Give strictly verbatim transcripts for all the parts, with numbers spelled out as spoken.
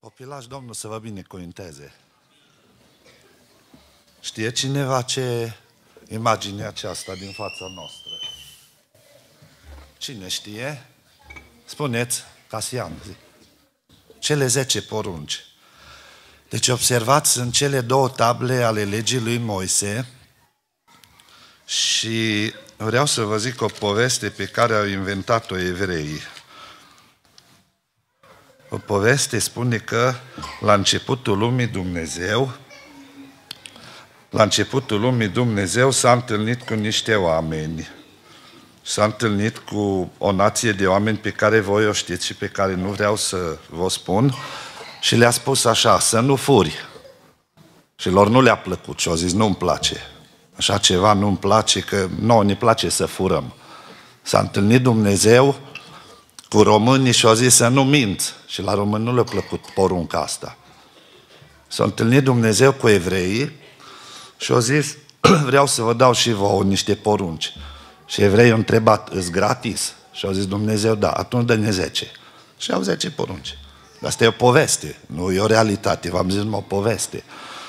Copilași, Domnul să vă binecuvânteze. Știe cineva ce imagine e aceasta din fața noastră? Cine știe? Spuneți, Casian. Cele zece porunci. Deci observați, sunt cele două table ale legii lui Moise și vreau să vă zic o poveste pe care au inventat-o evreii. O poveste spune că la începutul lumii Dumnezeu, la începutul lumii Dumnezeu s-a întâlnit cu niște oameni. S-a întâlnit cu o nație de oameni pe care voi o știți și pe care nu vreau să vă spun și le-a spus așa, să nu furi. Și lor nu le-a plăcut și au zis, nu-mi place. Așa ceva nu-mi place, că nouă ne place să furăm. S-a întâlnit Dumnezeu cu românii și au zis să nu minți. Și la români nu le-a plăcut porunca asta. S-a întâlnit Dumnezeu cu evreii și au zis, vreau să vă dau și vouă niște porunci. Și evreii au întrebat, îți gratis? Și au zis Dumnezeu, da, atunci dă-ne zece. Și au zece porunci. Asta e o poveste, nu e o realitate, v-am zis numai o poveste.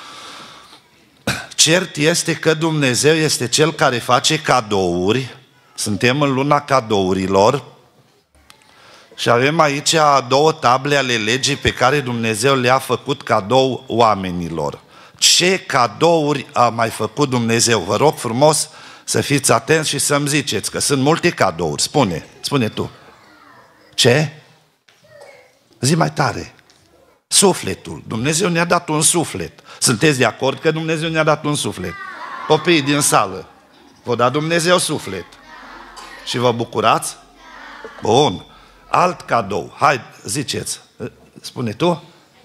Cert este că Dumnezeu este Cel care face cadouri, suntem în luna cadourilor și avem aici două table ale legii pe care Dumnezeu le-a făcut cadou oamenilor. Ce cadouri a mai făcut Dumnezeu? Vă rog frumos să fiți atenți și să-mi ziceți, că sunt multe cadouri. Spune, spune tu. Ce? Zi mai tare. Sufletul. Dumnezeu ne-a dat un suflet. Sunteți de acord că Dumnezeu ne-a dat un suflet? Copiii din sală, vă da Dumnezeu suflet. Și vă bucurați? Bun. Alt cadou. Hai, ziceți. Spune tu.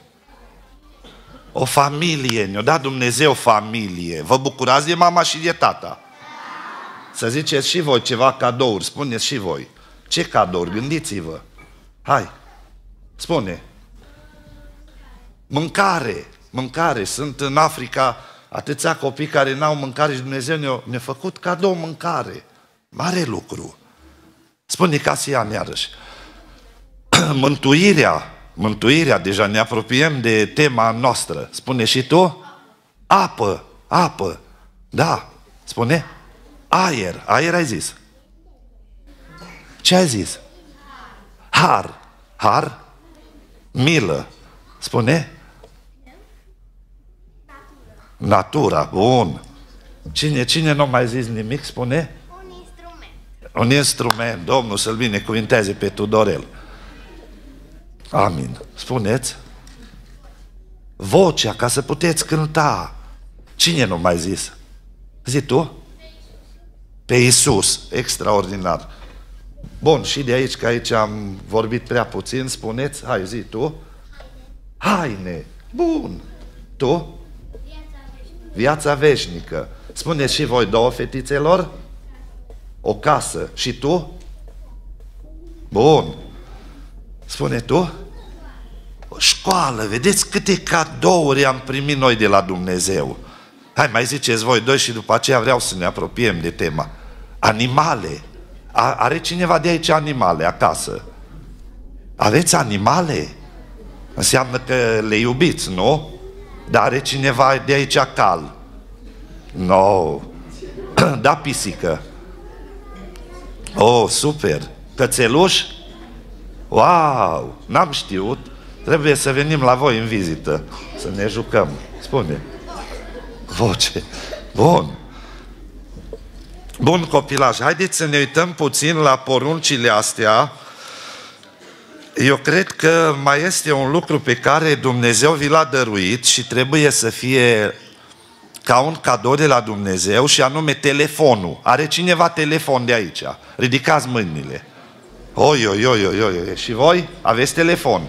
O familie. Ne-a dat Dumnezeu familie. Vă bucurați de mama și de tata? Să ziceți și voi ceva cadouri. Spuneți și voi. Ce cadouri? Gândiți-vă. Hai. Spune. Mâncare. Mâncare. Sunt în Africa atâția copii care n-au mâncare și Dumnezeu ne-a, ne-a făcut cadou mâncare. Mare lucru. Spune Casian iarăși. Mântuirea. Mântuirea. Deja ne apropiem de tema noastră. Spune și tu? Apă. Apă. Da. Spune? Aer. Aer ai zis. Ce ai zis? Har. Har? Milă. Spune? Natura. Bun. Cine, cine nu mai zis nimic? Spune? Un instrument. Un instrument. Domnul să-l binecuvinteze pe Tudorel. Amin. Spuneți? Vocea, ca să puteți cânta. Cine nu mai zis? Zi tu? Pe Iisus. Extraordinar. Bun, și de aici, că aici am vorbit prea puțin, spuneți, hai zi tu. Haine. Bun. Tu? Viața veșnică. Spuneți și voi două fetițelor? O casă. Și tu? Bun. Spune tu? O școală. Vedeți câte cadouri am primit noi de la Dumnezeu. Hai, mai ziceți voi doi și după aceea vreau să ne apropiem de tema. Animale. A, are cineva de aici animale acasă? Aveți animale? Înseamnă că le iubiți, nu? Dar are cineva de aici cal? No. Da, pisică. Oh, super. Cățeluș? Wow, n-am știut. Trebuie să venim la voi în vizită, să ne jucăm. Spune. Voce. Bun. Bun, copilaș, haideți să ne uităm puțin la poruncile astea. Eu cred că mai este un lucru pe care Dumnezeu vi l-a dăruit și trebuie să fie ca un cadou de la Dumnezeu și anume telefonul. Are cineva telefon de aici? Ridicați mâinile. Oi, oi, oi, oi, oi. Și voi? Aveți telefon?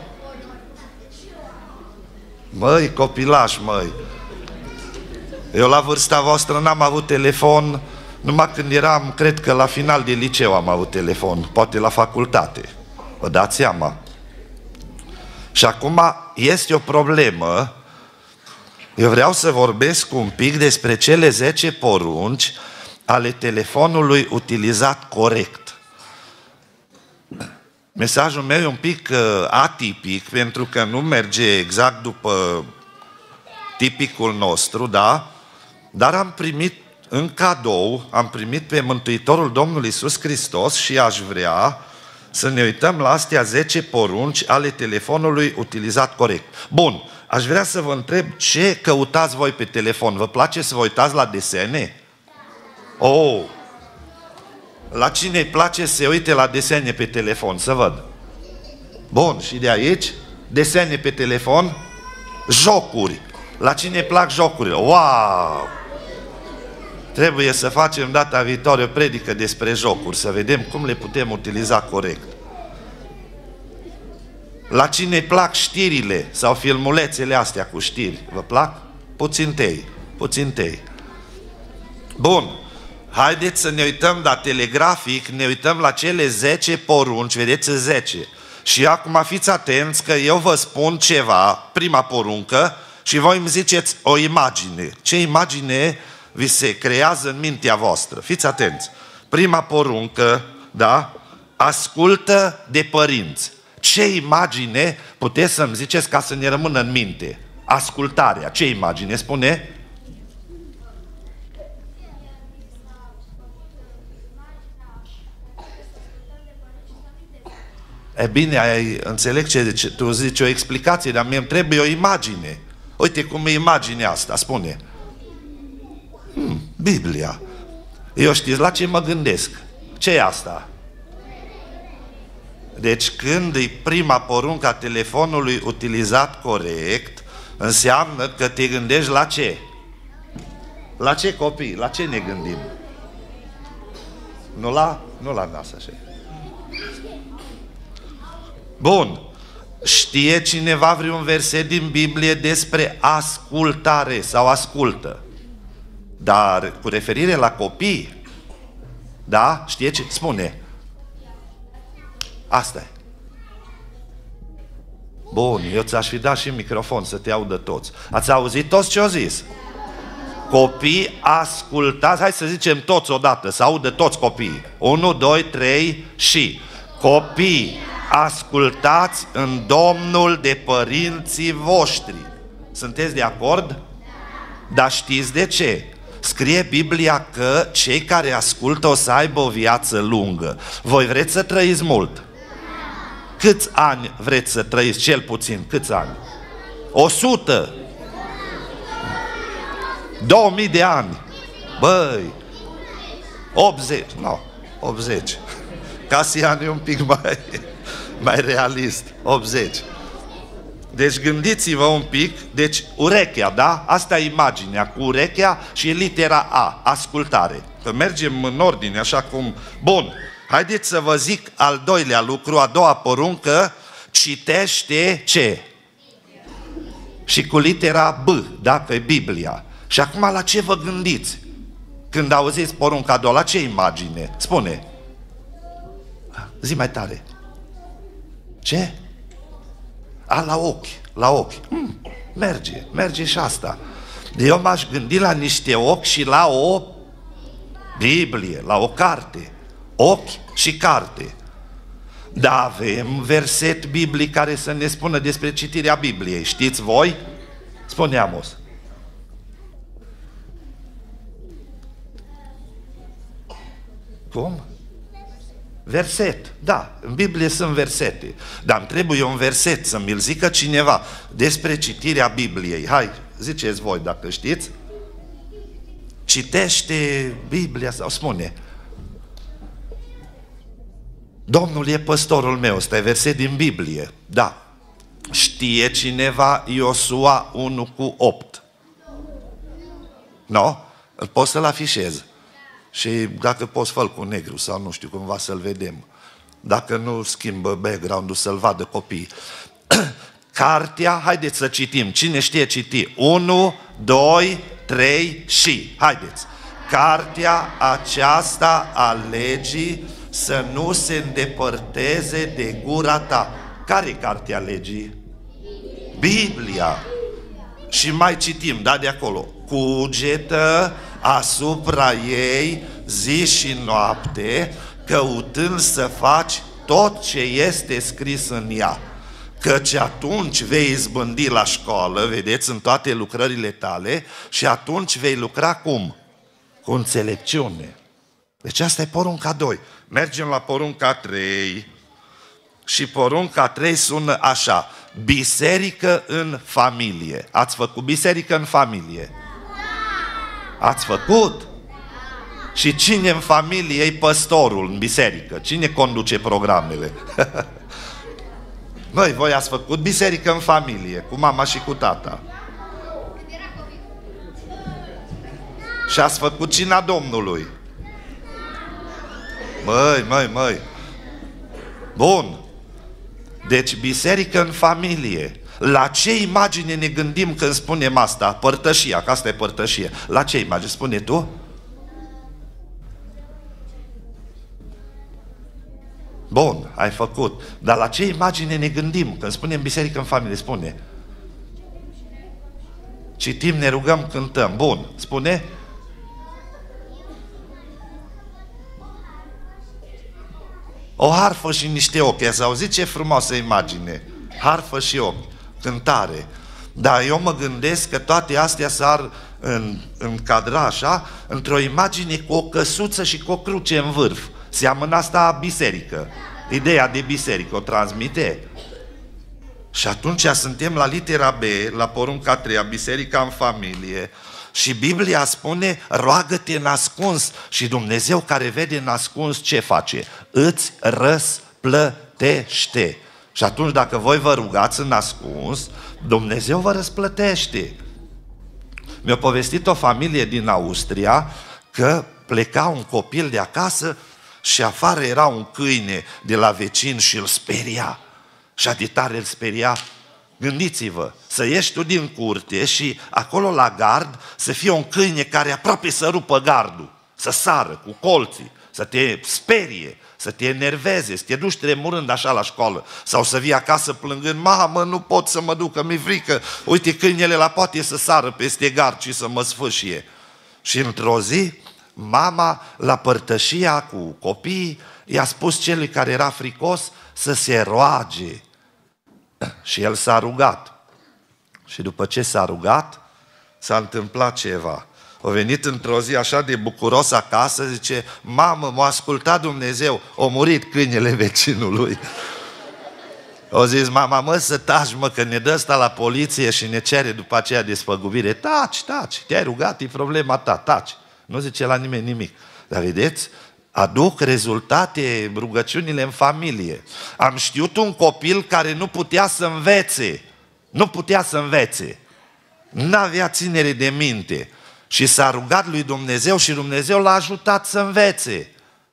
Măi, copilași, măi. Eu la vârsta voastră n-am avut telefon, numai când eram, cred că la final de liceu am avut telefon, poate la facultate. Vă dați seama? Și acum este o problemă. Eu vreau să vorbesc un pic despre cele zece porunci ale telefonului utilizat corect. Mesajul meu e un pic uh, atipic, pentru că nu merge exact după tipicul nostru, da? Dar am primit în cadou, am primit pe Mântuitorul Domnul Iisus Hristos și aș vrea să ne uităm la astea zece porunci ale telefonului utilizat corect. Bun, aș vrea să vă întreb ce căutați voi pe telefon. Vă place să vă uitați la desene? Oh! La cine îi place să se uite la desene pe telefon? Să văd. Bun, și de aici? Desene pe telefon? Jocuri. La cine îi plac jocurile? Wow! Trebuie să facem data viitoare o predică despre jocuri, să vedem cum le putem utiliza corect. La cine îi plac știrile sau filmulețele astea cu știri? Vă plac? Puțin tei, puțin tei. Bun, haideți să ne uităm la telegrafic, ne uităm la cele zece porunci, vedeți, zece. Și acum fiți atenți că eu vă spun ceva, prima poruncă, și voi îmi ziceți o imagine. Ce imagine vi se creează în mintea voastră? Fiți atenți. Prima poruncă, da? Ascultă de părinți. Ce imagine puteți să-mi ziceți ca să ne rămână în minte? Ascultarea. Ce imagine spune? E bine, ai, înțeleg ce tu zici, o explicație, dar mie îmi trebuie o imagine. Uite cum e imaginea asta, spune. Hmm, Biblia. Eu știți la ce mă gândesc? Ce e asta? Deci când e prima poruncă a telefonului utilizat corect, înseamnă că te gândești la ce? La ce copii? La ce ne gândim? Nu la, nu la nas așa. Bun. Știe cineva vreun verset din Biblie despre ascultare sau ascultă? Dar cu referire la copii, da? Știe ce? Spune. Asta e. Bun, eu ți-aș fi dat și microfon să te audă toți. Ați auzit toți ce au zis? Copii, ascultați, hai să zicem toți odată, să audă toți copiii. unu, doi, trei și copii, ascultați în Domnul de părinții voștri. Sunteți de acord? Dar știți de ce? Scrie Biblia că cei care ascultă o să aibă o viață lungă. Voi vreți să trăiți mult? Câți ani vreți să trăiți cel puțin? Câți ani? O sută? Două mii de ani? Băi! optzeci? Nu, optzeci. Casian e un pic mai, mai realist. optzeci. Deci gândiți-vă un pic, deci urechea, da? Asta e imaginea, cu urechea și litera A, ascultare. Că mergem în ordine, așa cum... Bun, haideți să vă zic al doilea lucru, a doua poruncă, citește ce? Și cu litera B, da? Că e Biblia. Și acum la ce vă gândiți? Când auziți porunca a doua, la ce imagine? Spune. Zi mai tare. Ce? A, la ochi, la ochi. Hmm, merge, merge și asta. Eu m-aș gândi la niște ochi și la o Biblie, la o carte. Ochi și carte. Dar avem verset biblic care să ne spună despre citirea Bibliei. Știți voi? Spune Amos. Cum? Verset, da, în Biblie sunt versete, dar îmi trebuie un verset să mi-l zică cineva despre citirea Bibliei. Hai, ziceți voi dacă știți. Citește Biblia sau spune. Domnul e păstorul meu, ăsta e verset din Biblie. Da. Știe cineva Iosua unu cu opt? Nu? Îl poți să-l afișez. Și dacă poți, fă cu negru sau nu știu, cumva să-l vedem. Dacă nu schimbă background-ul să-l vadă copiii. Cartea, haideți să citim. Cine știe citi? unu, doi, trei și. Haideți. Cartea aceasta a legii să nu se îndepărteze de gura ta. Care e cartea legii? Biblia. Și mai citim, da, de acolo. Cugetă asupra ei zi și noapte, căutând să faci tot ce este scris în ea. Căci atunci vei izbândi la școală, vedeți, în toate lucrările tale, și atunci vei lucra cum? Cu înțelepciune. Deci asta e porunca doi. Mergem la porunca trei. Și porunca trei sună așa: biserică în familie. Ați făcut biserică în familie? Ați făcut? Și cine în familie e păstorul în biserică? Cine conduce programele? Măi, voi ați făcut biserică în familie, cu mama și cu tata. Și ați făcut cina Domnului. Măi, măi, măi. Bun. Deci biserică în familie. La ce imagine ne gândim când spunem asta? Părtășia, că asta e părtășie. La ce imagine? Spune tu? Bun, ai făcut. Dar la ce imagine ne gândim când spunem biserică în familie? Spune. Citim, ne rugăm, cântăm. Bun, spune. O harfă și niște ochi. Ați auzit ce frumoasă imagine? Harfă și ochi, cântare. Dar eu mă gândesc că toate astea s-ar încadra așa într-o imagine cu o căsuță și cu o cruce în vârf. Seamănă asta biserică. Ideea de biserică o transmite. Și atunci suntem la litera B, la porunca treia, biserica în familie. Și Biblia spune, roagă-te în ascuns. Și Dumnezeu care vede în ascuns ce face? Îți răsplătește. Și atunci dacă voi vă rugați în ascuns, Dumnezeu vă răsplătește. Mi-a povestit o familie din Austria că pleca un copil de acasă și afară era un câine de la vecin și îl speria. Și atât tare îl speria. Gândiți-vă, să ieși tu din curte și acolo la gard să fie un câine care aproape să rupă gardul, să sară cu colții, să te sperie, să te enerveze, să te duci tremurând așa la școală, sau să vii acasă plângând, mamă, nu pot să mă duc, că mi-e frică, uite, câinele la poate să sară peste gard și să mă sfâșie. Și într-o zi, mama, la părtășia cu copiii, i-a spus celui care era fricos să se roage. Și el s-a rugat. Și după ce s-a rugat, s-a întâmplat ceva. A venit într-o zi așa de bucuros acasă, zice, mamă, m-a ascultat Dumnezeu, a murit câinele vecinului. O zis mama, mă, să taci, mă, că ne dă ăsta la poliție și ne cere după aceea despăgubire. Taci, taci, te-ai rugat, e problema ta, taci. Nu zice la nimeni nimic. Dar vedeți, aduc rezultate rugăciunile în familie. Am știut un copil care nu putea să învețe. Nu putea să învețe. N-avea ținere de minte. Și s-a rugat lui Dumnezeu și Dumnezeu l-a ajutat să învețe.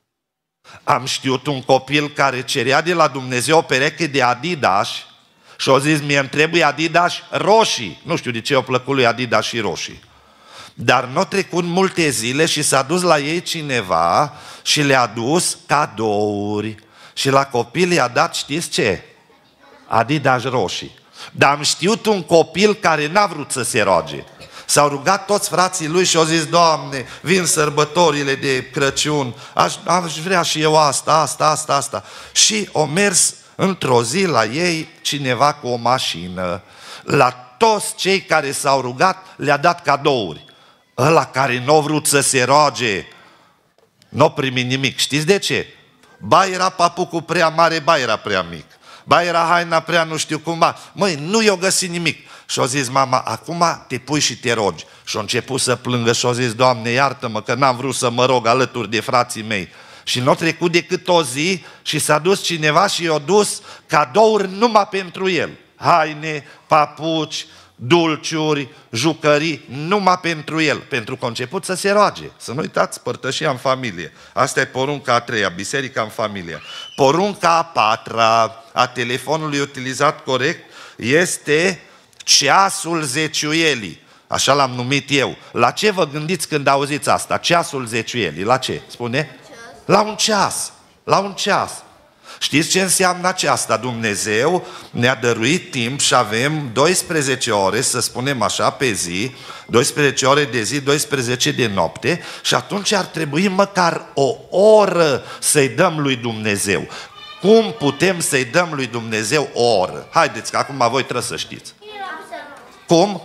Am știut un copil care cerea de la Dumnezeu o pereche de Adidas și a zis, mie îmi trebuie Adidas roșii. Nu știu de ce i-a plăcut lui Adidas și roșii. Dar nu au trecut multe zile și s-a dus la ei cineva și le-a dus cadouri. Și la copil i-a dat, știți ce? Adidas roșii. Dar am știut un copil care n-a vrut să se roage. S-au rugat toți frații lui și au zis, Doamne, vin sărbătorile de Crăciun, aș, aș vrea și eu asta, asta, asta, asta. Și o mers într-o zi la ei cineva cu o mașină. La toți cei care s-au rugat le-a dat cadouri. Ăla care nu a vrut să se roage, nu a primit nimic. Știți de ce? Ba era papucul prea mare, ba era prea mic. Ba era haina prea nu știu cum. Ba. Măi, nu i-o găsit nimic. Și-a zis mama, acum te pui și te rogi. Și-a început să plângă și-a zis, Doamne, iartă-mă că n-am vrut să mă rog alături de frații mei. Și nu a trecut decât o zi și s-a dus cineva și i-a dus cadouri numai pentru el. Haine, papuci, dulciuri, jucării, numai pentru el, pentru că a început să se roage. Să nu uitați, părtășia în familie. Asta e porunca a treia, biserica în familie. Porunca a patra a telefonului utilizat corect este ceasul zeciuielii. Așa l-am numit eu. La ce vă gândiți când auziți asta? Ceasul zeciuielii. La ce? Spune? La un ceas. La un ceas. Știți ce înseamnă aceasta? Dumnezeu ne-a dăruit timp și avem doisprezece ore, să spunem așa, pe zi, doisprezece ore de zi, doisprezece de noapte și atunci ar trebui măcar o oră să-i dăm lui Dumnezeu. Cum putem să-i dăm lui Dumnezeu o oră? Haideți că acum voi trebuie să știți. Cum?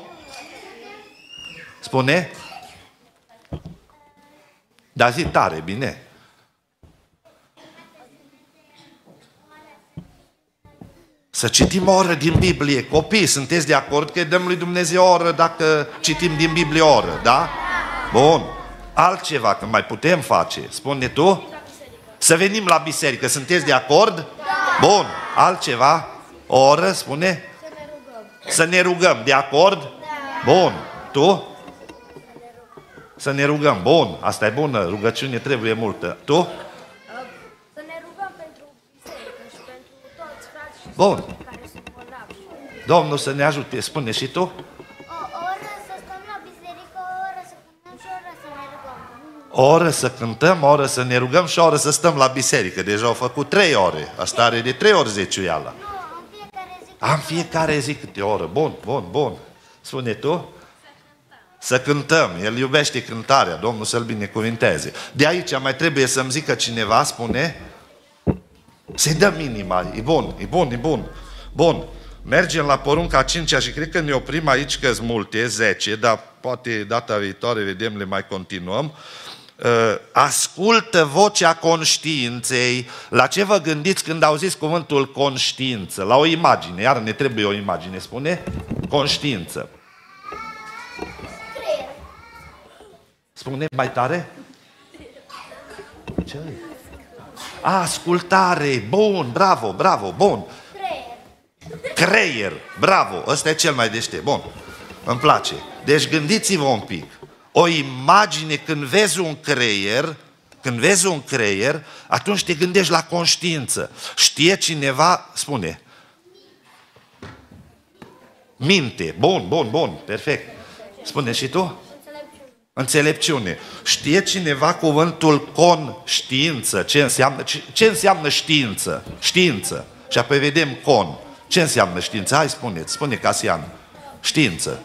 Spune? Dar zi tare, bine. Să citim o oră din Biblie. Copii, sunteți de acord că îi dăm lui Dumnezeu o oră dacă citim din Biblie o oră, da? Bun. Altceva, că mai putem face. Spune tu? Să venim la biserică. Sunteți de acord? Da. Bun. Altceva? O oră, spune? Să ne rugăm. Să ne rugăm. De acord? Da. Bun. Tu? Să ne rugăm. Bun. Asta e bună. Rugăciune trebuie multă. Tu? Să ne rugăm pentru biserică și pentru toți frați și Bun. care sunt bolnavi. Domnul să ne ajute. Spune și tu? O oră să stăm la biserică, o oră să cântăm și o oră să ne rugăm. O oră să cântăm, o oră să ne rugăm și o oră să stăm la biserică. Deja au făcut trei ore. Asta are de trei ori zeciuiala. Nu, în fiecare zi. Am fiecare zi câte o oră. Bun, bun, bun. Spune tu? Să cântăm. El iubește cântarea. Domnul să-l binecuvinteze. De aici mai trebuie să-mi zică cineva, spune, să-i dăm inima. E bun, e bun, e bun. Bun. Mergem la porunca a cincea și cred că ne oprim aici, că sunt multe, zece, dar poate data viitoare, vedem, le mai continuăm. Ascultă vocea conștiinței. La ce vă gândiți când auziți cuvântul conștiință? La o imagine. Iar ne trebuie o imagine, spune? Conștiință. Spune mai tare? Ce? Ascultare. Bun, bravo, bravo, bun. Creier, bravo, ăsta e cel mai deștept. Bun, îmi place. Deci gândiți-vă un pic. O imagine, când vezi un creier, când vezi un creier, atunci te gândești la conștiință. Știe cineva, spune. Minte, bun, bun, bun, perfect. Spune și tu? Înțelepciune. Știe cineva cuvântul conștiință? Ce înseamnă, ce, ce înseamnă știință? Știință. Și apoi vedem con. Ce înseamnă știință? Hai, spuneți, spune Casian. Știință.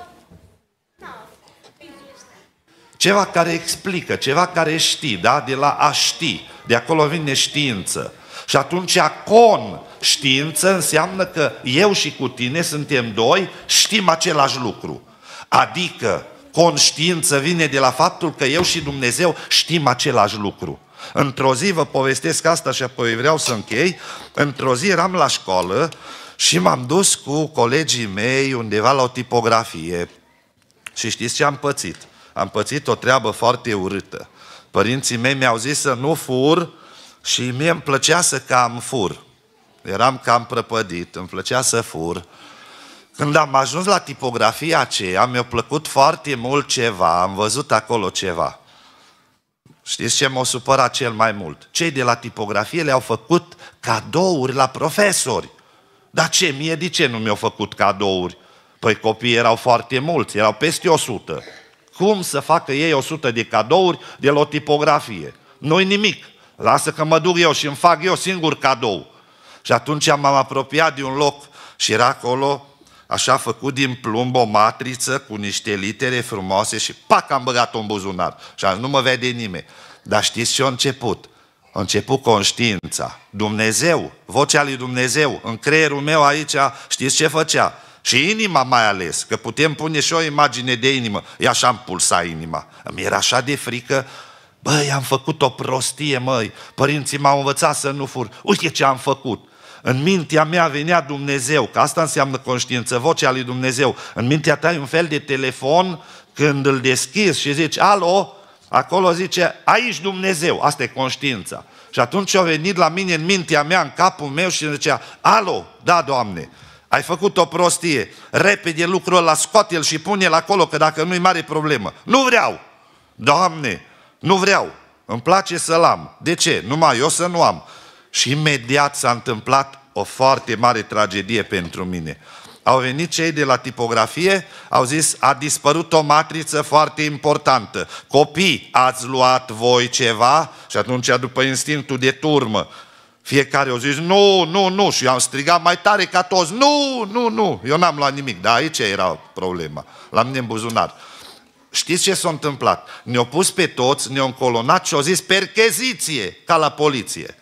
Ceva care explică, ceva care știi, da? De la a ști. De acolo vine știință. Și atunci con, știință, înseamnă că eu și cu tine suntem doi, știm același lucru. Adică conștiință vine de la faptul că eu și Dumnezeu știm același lucru. Într-o zi, vă povestesc asta și apoi vreau să închei, într-o zi eram la școală și m-am dus cu colegii mei undeva la o tipografie. Și știți ce am pățit? Am pățit o treabă foarte urâtă. Părinții mei mi-au zis să nu fur și mie îmi plăcea să cam fur. Eram cam prăpădit, îmi plăcea să fur. Când am ajuns la tipografia aceea, mi-a plăcut foarte mult ceva, am văzut acolo ceva. Știți ce m-a supărat cel mai mult? Cei de la tipografie le-au făcut cadouri la profesori. Dar ce, mie de ce nu mi-au făcut cadouri? Păi copiii erau foarte mulți, erau peste o sută. Cum să facă ei o sută de cadouri de la o tipografie? Nu-i nimic. Lasă că mă duc eu și îmi fac eu singur cadou. Și atunci m-am apropiat de un loc și era acolo așa făcut din plumb o matriță cu niște litere frumoase și pac, am băgat-o în buzunar. Și am zis, nu mă vede nimeni. Dar știți ce a început? A început conștiința. Dumnezeu, vocea lui Dumnezeu, în creierul meu aici, știți ce făcea? Și inima mai ales, că putem pune și o imagine de inimă. Ia așa-mi pulsa inima. Îmi era așa de frică. Băi, am făcut o prostie, măi. Părinții m-au învățat să nu fur. Uite ce am făcut. În mintea mea venea Dumnezeu, că asta înseamnă conștiință, vocea lui Dumnezeu. În mintea ta e un fel de telefon, când îl deschizi și zici, alo, acolo zice, aici Dumnezeu, asta e conștiința. Și atunci a venit la mine în mintea mea, în capul meu și zicea, alo, da, Doamne, ai făcut o prostie, repede lucrul ăla, scoate-l și pune-l acolo, că dacă nu-i mare problemă. Nu vreau, Doamne, nu vreau, îmi place să-l am. De ce? Numai eu să nu am. Și imediat s-a întâmplat o foarte mare tragedie pentru mine. Au venit cei de la tipografie, au zis, a dispărut o matriță foarte importantă. Copii, ați luat voi ceva? Și atunci, după instinctul de turmă, fiecare au zis, nu, nu, nu. Și eu am strigat mai tare ca toți, nu, nu, nu. Eu n-am luat nimic, dar aici era problema, la mine în buzunar. Știți ce s-a întâmplat? Ne-au pus pe toți, ne-au încolonat și au zis percheziție, ca la poliție.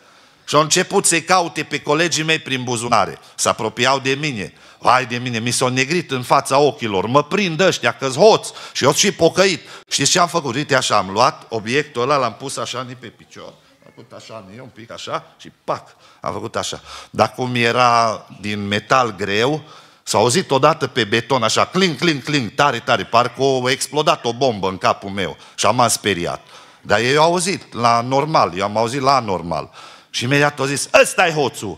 Și au început să-i caute pe colegii mei prin buzunare. Se apropiau de mine. Vai de mine, mi s-au negrit în fața ochilor. Mă prind ăștia că-s hoț. Și eu și pocăit. Știți ce am făcut? Uite așa, am luat obiectul ăla, l-am pus așa pe picior. Am făcut așa, un pic așa și pac, am făcut așa. Dar cum era din metal greu, s-a auzit odată pe beton așa, cling, cling, cling, tare, tare, parcă a explodat o bombă în capul meu și am speriat. Dar ei au auzit la normal, eu am auzit la anormal. Și imediat au zis, ăsta-i hoțul.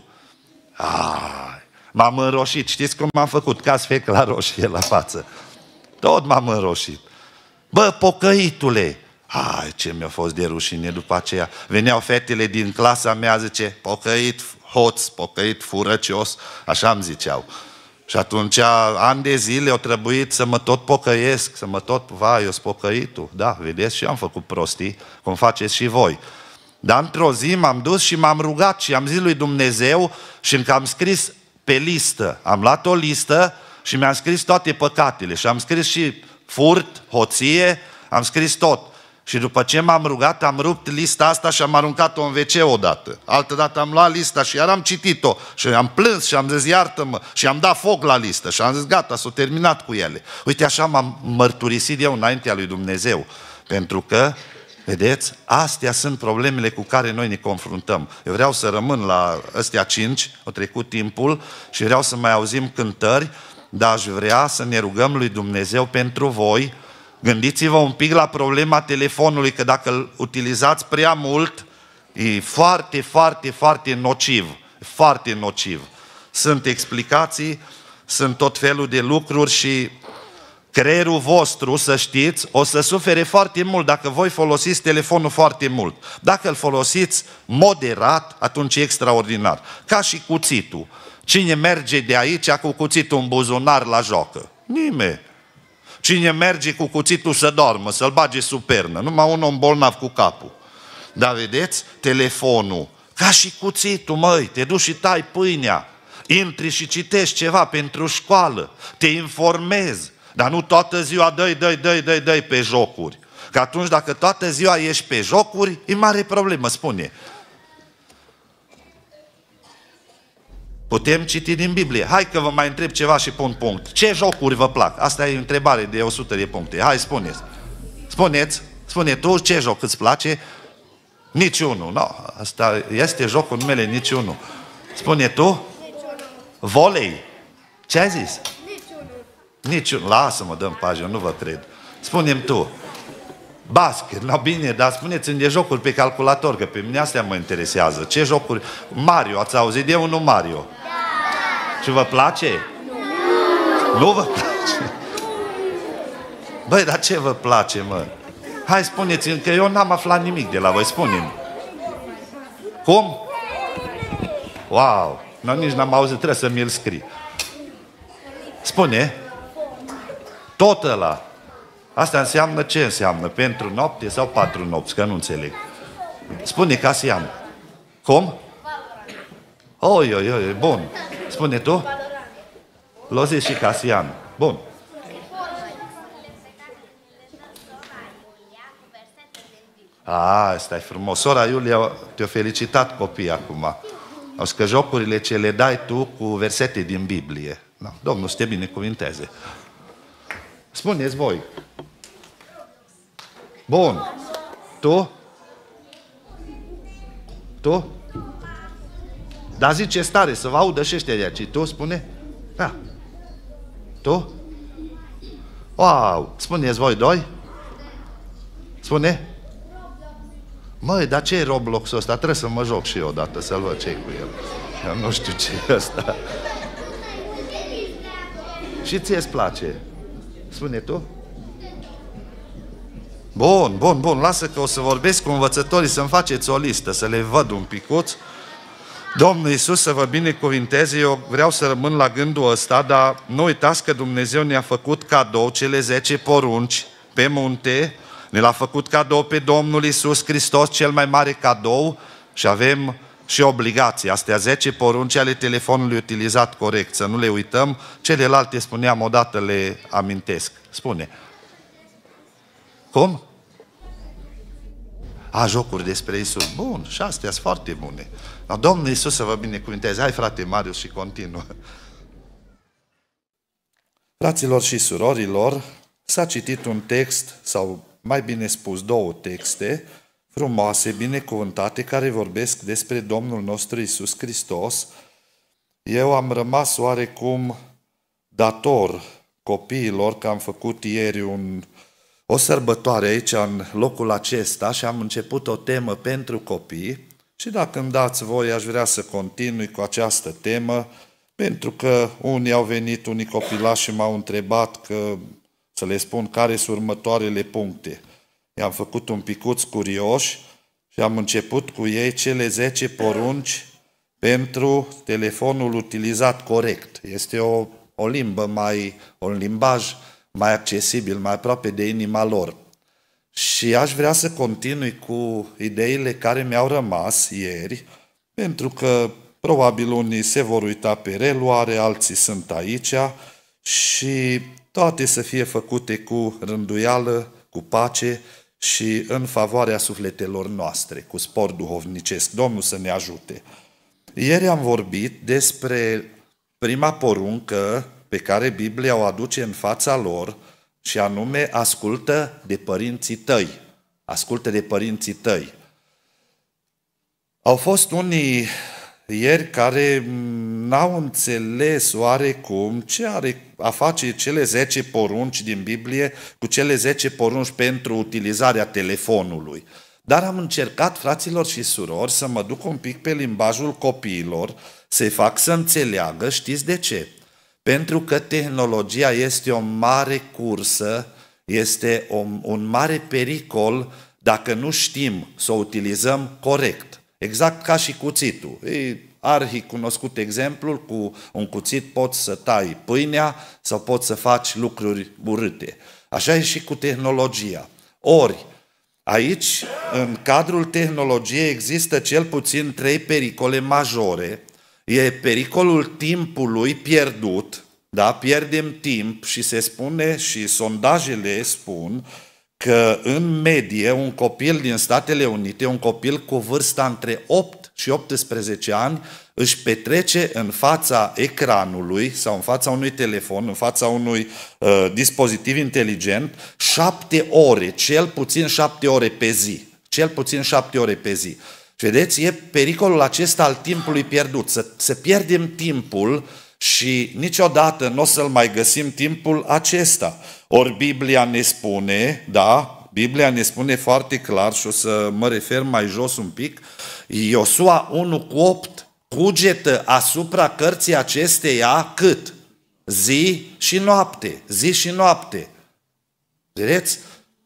Ai, m-am înroșit, știți cum m-am făcut? Ca sfecla roșie la față. Tot m-am înroșit. Bă, pocăitule! Ai, ce mi-a fost de rușine după aceea. Veneau fetele din clasa mea, zice, pocăit hoț, pocăit furăcios, așa îmi ziceau. Și atunci, ani de zile, au trebuit să mă tot pocăiesc, să mă tot, vai, eu-s pocăitul. Da, vedeți, și eu am făcut prostii, cum faceți și voi. Dar într-o zi m-am dus și m-am rugat și am zis lui Dumnezeu și încă am scris pe listă. Am luat o listă și mi-am scris toate păcatele și am scris și furt, hoție, am scris tot. Și după ce m-am rugat, am rupt lista asta și am aruncat-o în ve ce odată. Altădată am luat lista și iar am citit-o și am plâns și am zis iartă-mă și am dat foc la listă și am zis gata, s-a terminat cu ele. Uite așa m-am mărturisit eu înaintea lui Dumnezeu. Pentru că, vedeți, astea sunt problemele cu care noi ne confruntăm. Eu vreau să rămân la astea cinci, a trecut timpul și vreau să mai auzim cântări, dar aș vrea să ne rugăm lui Dumnezeu pentru voi. Gândiți-vă un pic la problema telefonului, că dacă îl utilizați prea mult, e foarte, foarte, foarte nociv. Foarte nociv. Sunt explicații, sunt tot felul de lucruri și creierul vostru, să știți, o să sufere foarte mult dacă voi folosiți telefonul foarte mult. Dacă îl folosiți moderat, atunci e extraordinar. Ca și cuțitul. Cine merge de aici cu cuțitul în buzunar la joacă? Nimeni. Cine merge cu cuțitul să doarmă, să-l bage sub pernă? Numai un om bolnav cu capul. Dar vedeți, telefonul, ca și cuțitul, măi, te duci și tai pâinea, intri și citești ceva pentru școală, te informezi, dar nu toată ziua dă-i, dă-i, dă-i, dă-i, dă-i pe jocuri. Că atunci dacă toată ziua ești pe jocuri, e mare problemă, spune. Putem citi din Biblie. Hai că vă mai întreb ceva și pun punct. Ce jocuri vă plac? Asta e o întrebare de o sută de puncte. Hai, spuneți. Spuneți. Spune tu ce joc îți place? Niciunul. No, asta este jocul numele niciunul. Spune tu? Volei. Ce ai zis? Niciunul. Niciunul. Lasă-mă, dăm pagină, nu vă cred. Spune-mi tu. Basket, no, bine, dar spuneți-mi de jocuri pe calculator, că pe mine astea mă interesează. Ce jocuri? Mario, ați auzit de unul Mario? Da. Și vă place? Nu. Nu vă place? Băi, dar ce vă place, mă? Hai, spuneți-mi, că eu n-am aflat nimic de la voi, spune-mi. Cum? Wow, no, nici n-am auzit, trebuie să mi-l scrii. Spune. Tot ăla. Asta înseamnă ce înseamnă? Pentru noapte sau patru nopți? Că nu înțeleg. Spune, Casian. Cum? Oi, oi, oi, bun. Spune tu? L-o zis și Casian. Bun. A, asta e frumos. Sora Iulia te-a felicitat copiii acum. Au zis că jocurile ce le dai tu cu versete din Biblie. No, Domnul să te binecuvinteze. Spuneți voi. Bun. Tu? Tu? Dar zice stare, să vă audă și ăștia de aici. Tu, spune? Da. Tu? Wow! Spuneți voi doi? Spune? Măi, dar ce e Roblox-ul ăsta? Trebuie să mă joc și eu odată, să-l văd ce cu el. Eu nu știu ce e ăsta. Și ție îți place? Spune tu? Bun, bun, bun, lasă că o să vorbesc cu învățătorii să-mi faceți o listă, să le văd un picuț. Domnul Iisus să vă binecuvinteze, eu vreau să rămân la gândul ăsta, dar nu uitați că Dumnezeu ne-a făcut cadou cele zece porunci pe munte, ne l-a făcut cadou pe Domnul Iisus Hristos, cel mai mare cadou, și avem și obligații. Astea zece porunci ale telefonului utilizat corect, să nu le uităm, celelalte, spuneam odată, le amintesc. Spune. Cum? A, jocuri despre Iisus. Bun, și astea sunt foarte bune. Dar Domnul Iisus să vă binecuvânteze. Hai, frate Marius, și continuă. Fraților și surorilor, s-a citit un text, sau mai bine spus două texte, frumoase, binecuvântate, care vorbesc despre Domnul nostru Iisus Hristos. Eu am rămas oarecum dator copiilor, că am făcut ieri un, o sărbătoare aici în locul acesta și am început o temă pentru copii și dacă îmi dați voi aș vrea să continui cu această temă, pentru că unii au venit, unii copilași și m-au întrebat că, să le spun care sunt următoarele puncte. I-am făcut un picuț curioși și am început cu ei cele zece porunci pentru telefonul utilizat corect. Este o, o limbă mai, un limbaj mai accesibil, mai aproape de inima lor. Și aș vrea să continui cu ideile care mi-au rămas ieri, pentru că probabil unii se vor uita pe reluare, alții sunt aici și toate să fie făcute cu rânduială, cu pace și în favoarea sufletelor noastre, cu spor duhovnicesc. Domnul să ne ajute. Ieri am vorbit despre prima poruncă pe care Biblia o aduce în fața lor și anume ascultă de părinții tăi. Ascultă de părinții tăi. Au fost unii ieri care n-au înțeles oarecum ce are a face cele zece porunci din Biblie cu cele zece porunci pentru utilizarea telefonului. Dar am încercat, fraților și surori, să mă duc un pic pe limbajul copiilor, să-i fac să înțeleagă, știți de ce? Pentru că tehnologia este o mare cursă, este un, un mare pericol dacă nu știm să o utilizăm corect. Exact ca și cuțitul. E arhi cunoscut exemplul, cu un cuțit poți să tai pâinea sau poți să faci lucruri urâte. Așa e și cu tehnologia. Ori, aici, în cadrul tehnologiei, există cel puțin trei pericole majore. E pericolul timpului pierdut, da? Pierdem timp și se spune și sondajele spun că în medie un copil din Statele Unite, un copil cu vârsta între opt și optsprezece ani, își petrece în fața ecranului sau în fața unui telefon, în fața unui uh, dispozitiv inteligent, șapte ore, cel puțin șapte ore pe zi. Cel puțin șapte ore pe zi. Vedeți, e pericolul acesta al timpului pierdut, să, să pierdem timpul și niciodată nu o să-l mai găsim timpul acesta. Ori Biblia ne spune, da, Biblia ne spune foarte clar și o să mă refer mai jos un pic, Iosua unu cu opt cugetă asupra cărții acesteia cât? Zi și noapte, zi și noapte. Vedeți?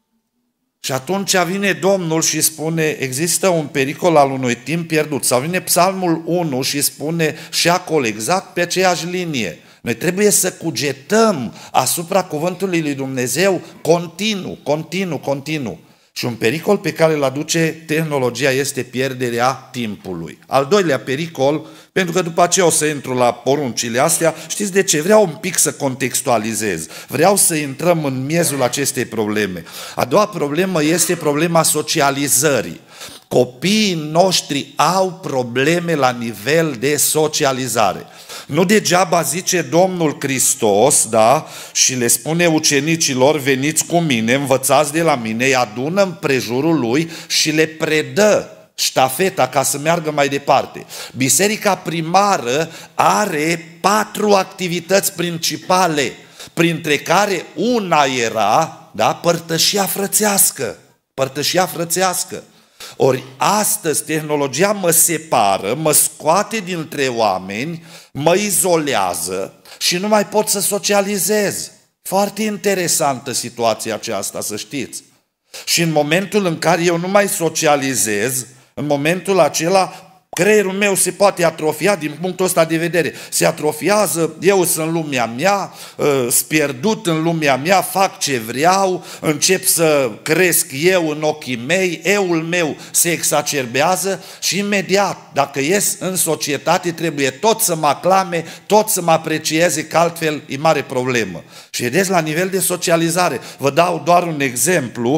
Și atunci vine Domnul și spune, există un pericol al unui timp pierdut. Sau vine Psalmul unu și spune și acolo, exact pe aceeași linie. Noi trebuie să cugetăm asupra cuvântului lui Dumnezeu continuu, continuu, continuu. Și un pericol pe care îl aduce tehnologia este pierderea timpului. Al doilea pericol, pentru că după aceea o să intru la poruncile astea, știți de ce? Vreau un pic să contextualizez. Vreau să intrăm în miezul acestei probleme. A doua problemă este problema socializării. Copiii noștri au probleme la nivel de socializare. Nu degeaba zice Domnul Hristos, da, și le spune ucenicilor, veniți cu mine, învățați de la mine, îi adună împrejurul lui și le predă ștafeta ca să meargă mai departe. Biserica primară are patru activități principale, printre care una era, da, părtășia frățească. Părtășia frățească. Ori astăzi tehnologia mă separă, mă scoate dintre oameni, mă izolează și nu mai pot să socializez. Foarte interesantă situația aceasta, să știți. Și în momentul în care eu nu mai socializez, în momentul acela creierul meu se poate atrofia din punctul ăsta de vedere. Se atrofiază, eu sunt în lumea mea, sunt pierdut în lumea mea, fac ce vreau, încep să cresc eu în ochii mei, eul meu se exacerbează și imediat, dacă ies în societate, trebuie tot să mă aclame, tot să mă aprecieze, că altfel e mare problemă. Și vedeți, la nivel de socializare, vă dau doar un exemplu,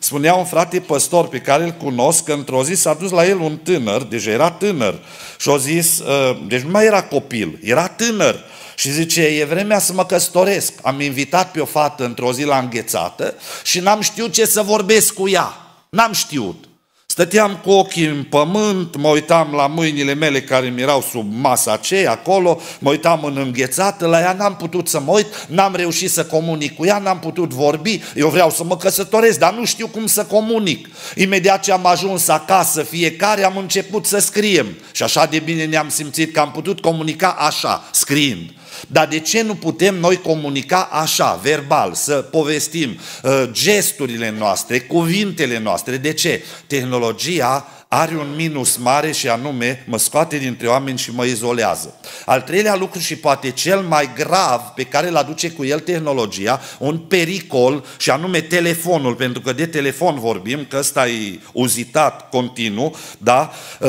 Spunea un frate păstor pe care îl cunosc că într-o zi s-a dus la el un tânăr, deja era tânăr, și a zis, deci nu mai era copil, era tânăr, și zice, e vremea să mă căsătoresc. Am invitat pe o fată într-o zi la înghețată și n-am știut ce să vorbesc cu ea, n-am știut. Stăteam cu ochii în pământ, mă uitam la mâinile mele care mi erau sub masa aceea acolo, mă uitam în înghețată, la ea n-am putut să mă uit, n-am reușit să comunic cu ea, n-am putut vorbi, eu vreau să mă căsătoresc, dar nu știu cum să comunic. Imediat ce am ajuns acasă, fiecare am început să scriem și așa de bine ne-am simțit că am putut comunica așa, scriind. Dar de ce nu putem noi comunica așa, verbal, să povestim uh, gesturile noastre, cuvintele noastre? De ce? Tehnologia are un minus mare și anume mă scoate dintre oameni și mă izolează. Al treilea lucru și poate cel mai grav pe care îl aduce cu el tehnologia, un pericol și anume telefonul, pentru că de telefon vorbim, că ăsta e uzitat continuu, da? Uh,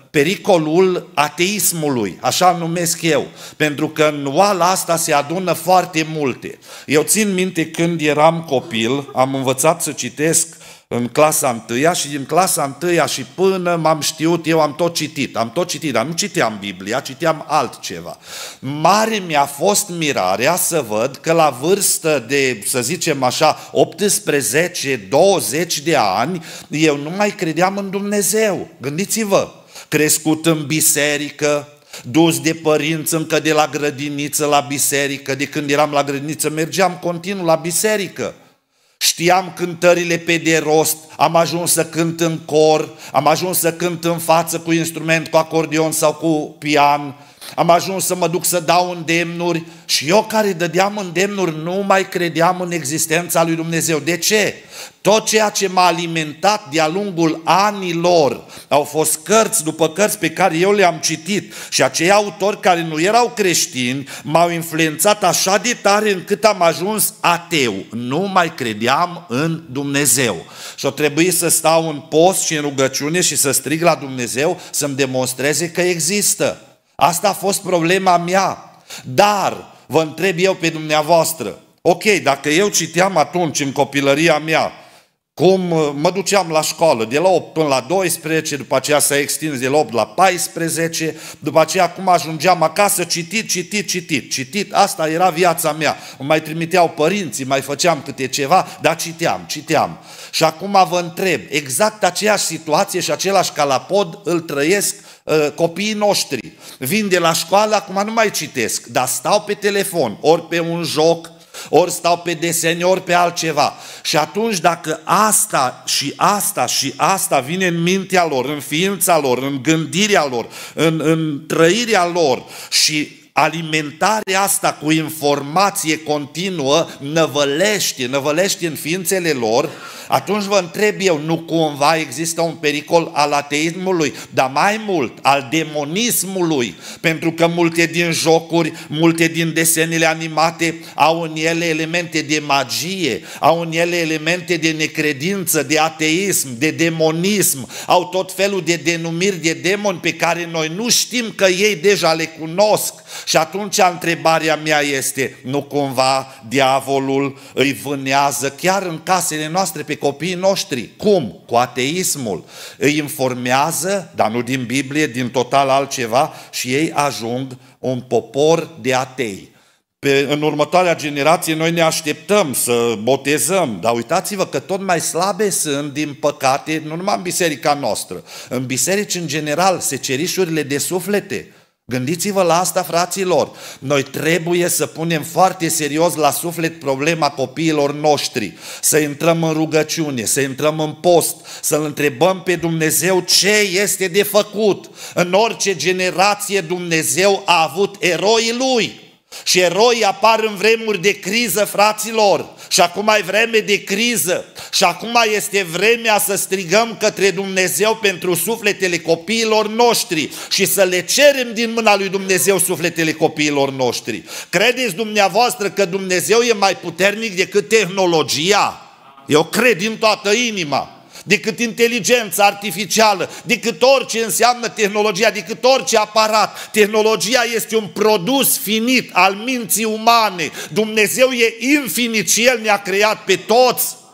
pericolul ateismului, așa numesc eu, pentru că în oala asta se adună foarte multe. Eu țin minte când eram copil, am învățat să citesc în clasa întâia și din clasa întâia și până m-am știut, eu am tot citit, am tot citit, dar nu citeam Biblia, citeam altceva. Mare mi-a fost mirarea să văd că la vârstă de, să zicem așa, optsprezece douăzeci de ani, eu nu mai credeam în Dumnezeu. Gândiți-vă! Crescut în biserică, dus de părinți încă de la grădiniță la biserică, de când eram la grădiniță mergeam continuu la biserică. Știam cântările pe de rost, am ajuns să cânt în cor, am ajuns să cânt în față cu instrument, cu acordeon sau cu pian, am ajuns să mă duc să dau îndemnuri și eu care dădeam îndemnuri nu mai credeam în existența lui Dumnezeu. De ce? Tot ceea ce m-a alimentat de-a lungul anilor au fost cărți după cărți pe care eu le-am citit și acei autori care nu erau creștini m-au influențat așa de tare încât am ajuns ateu. Nu mai credeam în Dumnezeu. Și o trebuie să stau în post și în rugăciune și să strig la Dumnezeu să-mi demonstreze că există. Asta a fost problema mea. Dar vă întreb eu pe dumneavoastră, ok, dacă eu citeam atunci în copilăria mea, cum mă duceam la școală, de la opt până la doisprezece, după aceea s-a extins de la opt la paisprezece, după aceea cum ajungeam acasă, citit, citit, citit, citit, asta era viața mea. Îmi mai trimiteau părinții, mai făceam câte ceva, dar citeam, citeam. Și acum vă întreb, exact aceeași situație și același calapod îl trăiesc uh, copiii noștri. Vin de la școală, acum nu mai citesc, dar stau pe telefon, ori pe un joc, ori stau pe desene, ori pe altceva. Și atunci dacă asta și asta și asta vine în mintea lor, în ființa lor, în gândirea lor, în, în trăirea lor și alimentarea asta cu informație continuă năvălește, năvălește în ființele lor, atunci vă întreb eu, nu cumva există un pericol al ateismului, dar mai mult, al demonismului, pentru că multe din jocuri, multe din desenele animate au în ele elemente de magie, au în ele elemente de necredință, de ateism, de demonism, au tot felul de denumiri de demoni pe care noi nu știm că ei deja le cunosc. Și atunci întrebarea mea este, nu cumva diavolul îi vânează chiar în casele noastre pe copiii noștri? Cum? Cu ateismul. Îi informează, dar nu din Biblie, din total altceva și ei ajung un popor de atei. Pe, în următoarea generație noi ne așteptăm să botezăm, dar uitați-vă că tot mai slabe sunt, din păcate, nu numai în biserica noastră, în biserici în general, secerișurile de suflete. Gândiți-vă la asta, fraților. Noi trebuie să punem foarte serios la suflet problema copiilor noștri, să intrăm în rugăciune, să intrăm în post, să-L întrebăm pe Dumnezeu ce este de făcut. În orice generație Dumnezeu a avut eroii Lui. Și eroii apar în vremuri de criză, fraților. Și acum e vreme de criză. Și acum este vremea să strigăm către Dumnezeu pentru sufletele copiilor noștri și să le cerem din mâna lui Dumnezeu sufletele copiilor noștri. Credeți dumneavoastră că Dumnezeu e mai puternic decât tehnologia? Eu cred din toată inima. Decât inteligența artificială, decât orice înseamnă tehnologia, decât orice aparat. Tehnologia este un produs finit al minții umane. Dumnezeu e infinit și El ne-a creat pe toți.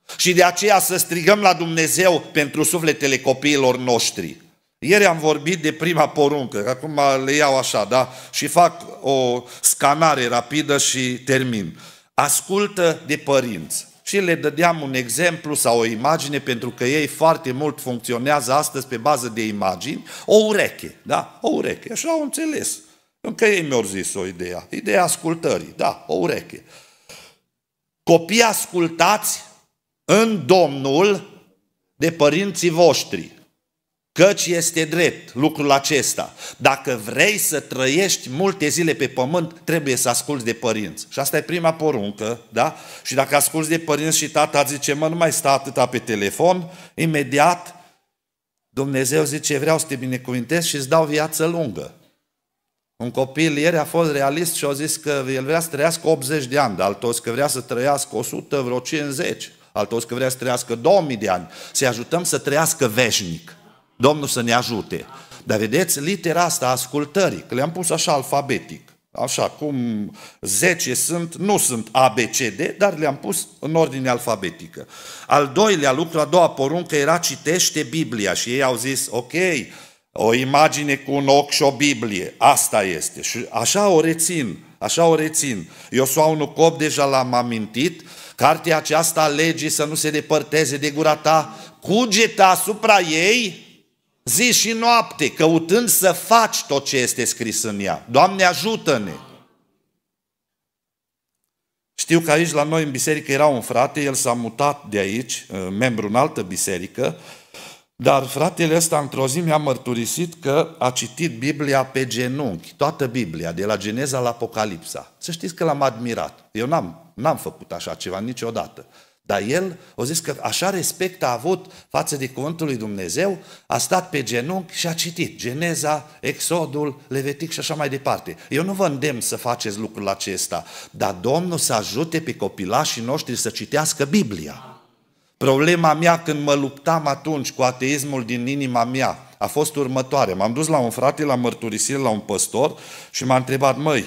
Și de aceea să strigăm la Dumnezeu pentru sufletele copiilor noștri. Ieri am vorbit de prima poruncă, că acum le iau așa, da? Și fac o scanare rapidă și termin. Ascultă de părinți. Și le dădeam un exemplu sau o imagine, pentru că ei foarte mult funcționează astăzi pe bază de imagini, o ureche, da? O ureche, așa au înțeles. Încă ei mi-au zis o idee, ideea ascultării, da, o ureche. Copii, ascultați în Domnul de părinții voștri, căci este drept lucrul acesta. Dacă vrei să trăiești multe zile pe pământ, trebuie să asculți de părinți. Și asta e prima poruncă, da? Și dacă asculți de părinți și tata zice, mă, nu mai sta atâta pe telefon, imediat Dumnezeu zice, vreau să te binecuvintez și îți dau viață lungă. Un copil ieri a fost realist și a zis că el vrea să trăiască optzeci de ani, dar altos că vrea să trăiască o sută, vreo cincizeci, altos că vrea să trăiască două mii de ani. Să-i ajutăm să trăiască veșnic. Domnul să ne ajute. Dar vedeți, litera asta a ascultării, că le-am pus așa alfabetic, așa cum zece sunt, nu sunt A, B, C, D, dar le-am pus în ordine alfabetică. Al doilea lucru, a doua poruncă era citește Biblia și ei au zis, ok, o imagine cu un ochi și o Biblie, asta este. Și așa o rețin, așa o rețin. Iosua unu cu opt deja l-am amintit, cartea aceasta a legii să nu se depărteze de gura ta, cugeta asupra ei zi și noapte, căutând să faci tot ce este scris în ea. Doamne, ajută-ne! Știu că aici la noi în biserică era un frate, el s-a mutat de aici, membru în altă biserică, dar fratele ăsta într-o zi mi-a mărturisit că a citit Biblia pe genunchi, toată Biblia, de la Geneza la Apocalipsa. Să știți că l-am admirat. Eu n-am, n-am făcut așa ceva niciodată. Dar el a zis că așa respect a avut față de cuvântul lui Dumnezeu, a stat pe genunchi și a citit Geneza, Exodul, Levitic și așa mai departe. Eu nu vă îndemn să faceți lucrul acesta, dar Domnul să ajute pe copilașii noștri să citească Biblia. Problema mea când mă luptam atunci cu ateismul din inima mea a fost următoare. M-am dus la un frate, la mărturisire, la un păstor și m-a întrebat, măi,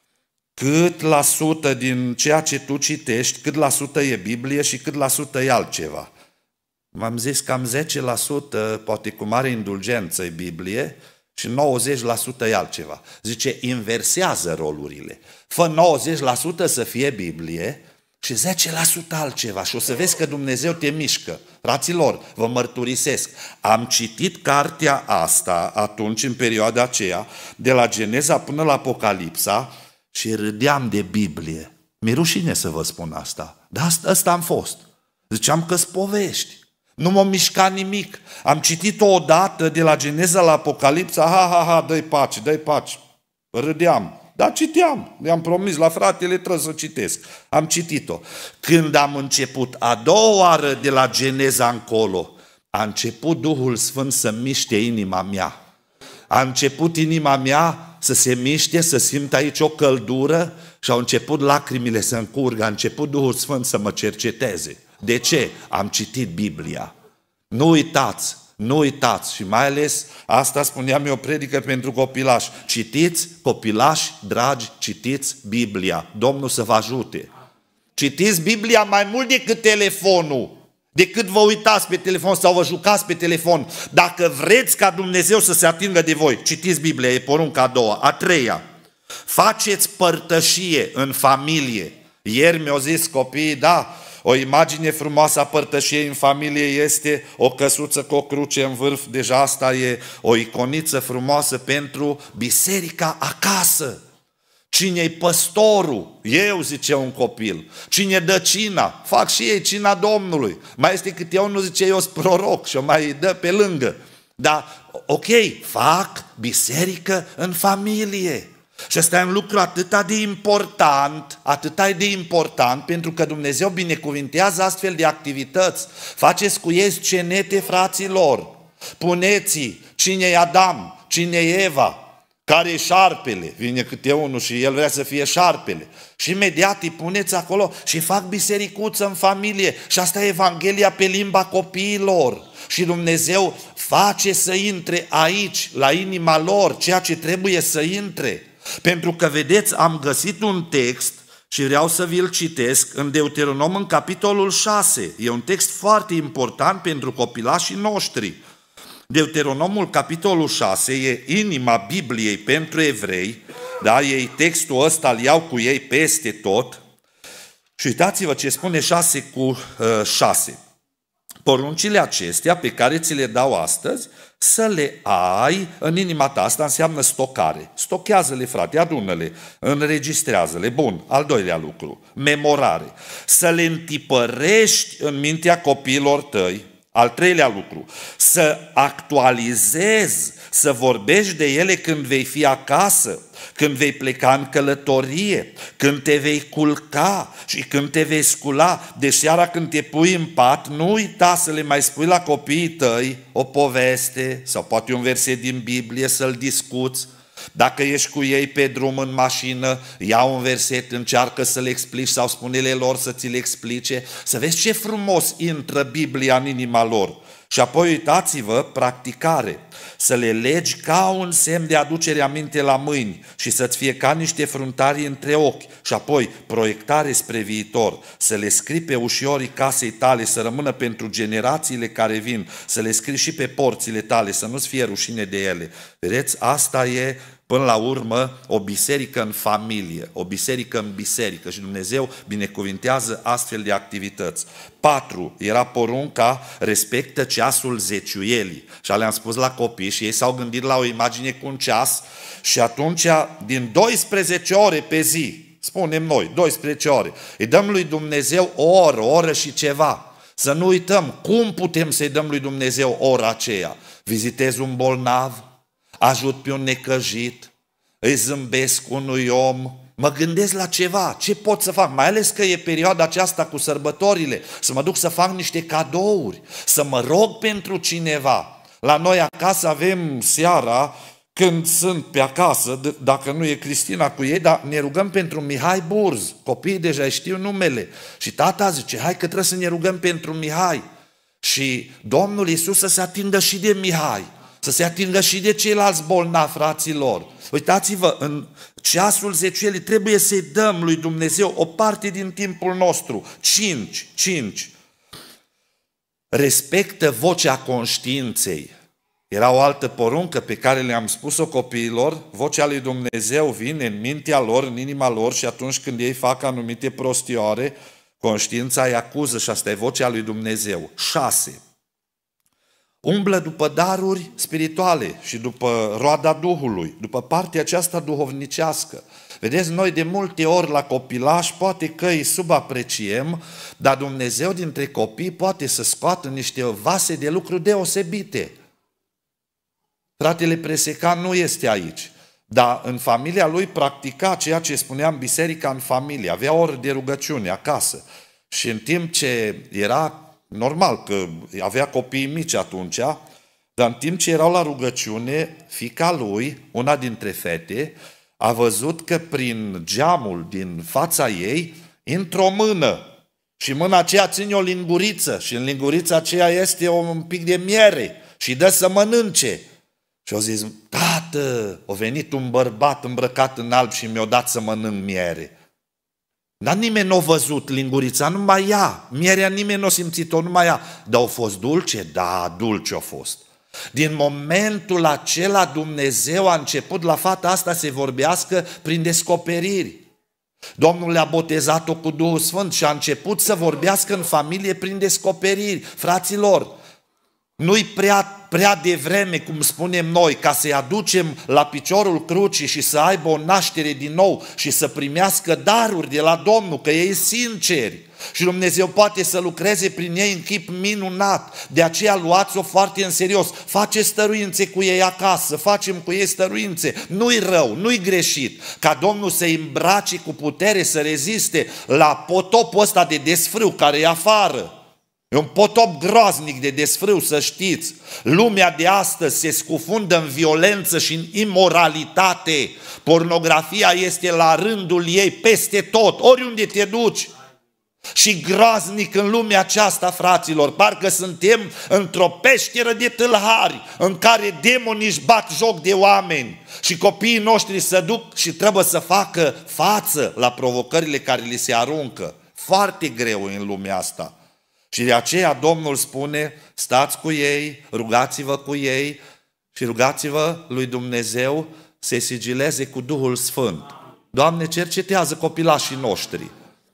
cât la sută din ceea ce tu citești, cât la sută e Biblie și cât la sută e altceva? M-am zis cam zece la sută, poate cu mare indulgență, e Biblie și nouăzeci la sută e altceva. Zice, inversează rolurile. Fă nouăzeci la sută să fie Biblie și zece la sută altceva și o să vezi că Dumnezeu te mișcă. Fraților, vă mărturisesc, am citit cartea asta atunci, în perioada aceea, de la Geneza până la Apocalipsa, și râdeam de Biblie. Mi-e rușine să vă spun asta, dar ăsta am fost. Ziceam că-s povești. Nu m-a mișcat nimic. Am citit-o odată de la Geneza la Apocalipsa, ha, ha, ha, dă-i pace, dă-i pace. Râdeam. Dar citeam. I-am promis la fratele, trebuie să citesc. Am citit-o. Când am început a doua oară de la Geneza încolo, a început Duhul Sfânt să miște inima mea. A început inima mea să se miște, să simt aici o căldură și au început lacrimile să încurgă, a început Duhul Sfânt să mă cerceteze. De ce? Am citit Biblia. Nu uitați, nu uitați și mai ales, asta spuneam eu, predică pentru copilași. Citiți, copilași dragi, citiți Biblia. Domnul să vă ajute. Citiți Biblia mai mult decât telefonul. Decât vă uitați pe telefon sau vă jucați pe telefon. Dacă vreți ca Dumnezeu să se atingă de voi, citiți Biblia, e porunca a doua. A treia, faceți părtășie în familie. Ieri mi-au zis copiii, da, o imagine frumoasă a părtășiei în familie este o căsuță cu o cruce în vârf, deja asta e o iconiță frumoasă pentru biserica acasă. Cine-i păstorul? Eu, zice un copil. Cine dă cina? Fac și ei cina Domnului. Mai este câte unul zice eu sunt proroc și o mai dă pe lângă. Dar, ok, fac biserică în familie. Și ăsta e un lucru atât de important, atât de important, pentru că Dumnezeu binecuvintează astfel de activități. Faceți cu ei scenete, fraților. Puneți cine e Adam, cine e Eva, care e șarpele, vine câte unul și el vrea să fie șarpele. Și imediat îi puneți acolo și fac bisericuță în familie. Și asta e Evanghelia pe limba copiilor. Și Dumnezeu face să intre aici, la inima lor, ceea ce trebuie să intre. Pentru că, vedeți, am găsit un text și vreau să vi-l citesc în Deuteronom, în capitolul șase. E un text foarte important pentru copilașii noștri. Deuteronomul, capitolul șase, e inima Bibliei pentru evrei, da? Ei textul ăsta îl iau cu ei peste tot. Și uitați-vă ce spune șase cu șase. Poruncile acestea pe care ți le dau astăzi, să le ai în inima ta. Asta înseamnă stocare. Stochează-le, frate, adună-le, înregistrează-le. Bun, al doilea lucru, memorare. Să le întipărești în mintea copiilor tăi. Al treilea lucru, să actualizezi, să vorbești de ele când vei fi acasă, când vei pleca în călătorie, când te vei culca și când te vei scula. De seara când te pui în pat, nu uita să le mai spui la copiii tăi o poveste sau poate un verset din Biblie să-l discuți. Dacă ești cu ei pe drum în mașină, ia un verset, încearcă să le explici sau spune-le lor să ți le explice, să vezi ce frumos intră Biblia în inima lor. Și apoi uitați-vă, practicare, să le legi ca un semn de aducere aminte la mâini și să-ți fie ca niște fruntarii între ochi. Și apoi proiectare spre viitor, să le scrii pe ușorii casei tale, să rămână pentru generațiile care vin, să le scrii și pe porțile tale, să nu-ți fie rușine de ele. Vedeți, asta e până la urmă o biserică în familie, o biserică în biserică și Dumnezeu binecuvintează astfel de activități. Patru, era porunca, respectă ceasul zeciuielii. Și le-am spus la copii și ei s-au gândit la o imagine cu un ceas și atunci din douăsprezece ore pe zi, spunem noi, douăsprezece ore, îi dăm lui Dumnezeu o oră, o oră și ceva. Să nu uităm cum putem să-i dăm lui Dumnezeu ora aceea. Vizitez un bolnav, ajut pe un necăjit, îi zâmbesc unui om, mă gândesc la ceva, ce pot să fac, mai ales că e perioada aceasta cu sărbătorile, să mă duc să fac niște cadouri, să mă rog pentru cineva. La noi acasă avem seara, când sunt pe acasă, dacă nu e Cristina cu ei, dar ne rugăm pentru Mihai Burz, copiii deja știu numele. Și tata zice, hai că trebuie să ne rugăm pentru Mihai. Și Domnul Iisus să se atingă și de Mihai. Să se atingă și de ceilalți bolnavi, fraților. Uitați-vă, în ceasul zeciuielii trebuie să-i dăm lui Dumnezeu o parte din timpul nostru. Cinci, cinci. Respectă vocea conștiinței. Era o altă poruncă pe care le-am spus-o copiilor. Vocea lui Dumnezeu vine în mintea lor, în inima lor și atunci când ei fac anumite prostioare, conștiința îi acuză și asta e vocea lui Dumnezeu. Șase. Umblă după daruri spirituale și după roada Duhului, după partea aceasta duhovnicească. Vedeți, noi de multe ori la copilași poate că îi subapreciem, dar Dumnezeu dintre copii poate să scoată niște vase de lucru deosebite. Fratele Presecan nu este aici, dar în familia lui practica ceea ce spuneam biserica în familie, avea ore de rugăciune acasă și în timp ce era normal că avea copii mici atunci, dar în timp ce erau la rugăciune, fiica lui, una dintre fete, a văzut că prin geamul din fața ei intră o mână și mâna aceea ține o linguriță și în lingurița aceea este un pic de miere și dă să mănânce. Și au zis, tată, a venit un bărbat îmbrăcat în alb și mi-a dat să mănânc miere. Dar nimeni nu a văzut lingurița, numai ea. Mierea nimeni nu a simțit-o, numai ea. Dar a fost dulce? Da, dulce a fost. Din momentul acela Dumnezeu a început la fata asta să vorbească prin descoperiri. Domnul le-a botezat-o cu Duhul Sfânt și a început să vorbească în familie prin descoperiri. Fraților, nu-i prea, prea devreme, cum spunem noi, ca să-i aducem la piciorul crucii și să aibă o naștere din nou și să primească daruri de la Domnul, că ei sinceri. Și Dumnezeu poate să lucreze prin ei în chip minunat. De aceea luați-o foarte în serios. Faceți stăruințe cu ei acasă, facem cu ei stăruințe. Nu-i rău, nu-i greșit. Ca Domnul să-i îmbrace cu putere să reziste la potopul ăsta de desfrâu care e afară. E un potop groaznic de desfrâu, să știți. Lumea de astăzi se scufundă în violență și în imoralitate. Pornografia este la rândul ei peste tot, oriunde te duci. și groaznic în lumea aceasta, fraților. Parcă suntem într-o peșteră de tâlhari în care demonii își bat joc de oameni și copiii noștri se duc și trebuie să facă față la provocările care li se aruncă. Foarte greu în lumea asta. Și de aceea Domnul spune, stați cu ei, rugați-vă cu ei și rugați-vă lui Dumnezeu să-i sigileze cu Duhul Sfânt. Doamne, cercetează copilașii noștri.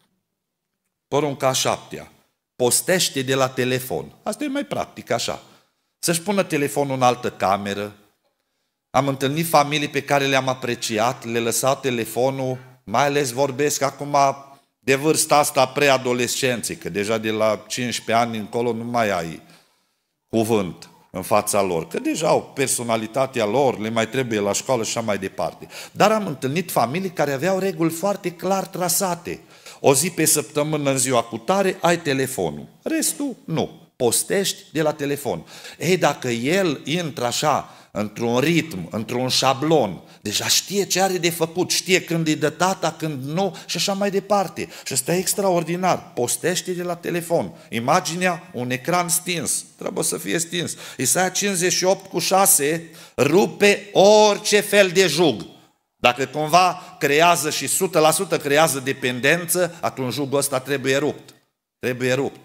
Porunca a șaptea. Postește de la telefon. Asta e mai practic așa. Să-și pună telefonul în altă cameră. Am întâlnit familii pe care le-am apreciat, le lăsau telefonul, mai ales vorbesc acum de vârsta asta preadolescenței, că deja de la cincisprezece ani încolo nu mai ai cuvânt în fața lor, că deja au personalitatea lor, le mai trebuie la școală și așa mai departe. Dar am întâlnit familii care aveau reguli foarte clar trasate. O zi pe săptămână în ziua cu tare ai telefonul, restul nu. Postești de la telefon. Ei, dacă el intră așa, într-un ritm, într-un șablon, deja știe ce are de făcut, știe când îi dă tata, când nu și așa mai departe. Și ăsta e extraordinar. Postește de la telefon. Imaginea, un ecran stins. Trebuie să fie stins. Isaia cincizeci și opt cu șase rupe orice fel de jug. Dacă cumva creează și o sută la sută creează dependență, atunci jugul ăsta trebuie rupt. Trebuie rupt.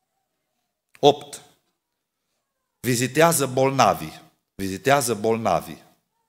opt. Vizitează bolnavii. Vizitează bolnavii.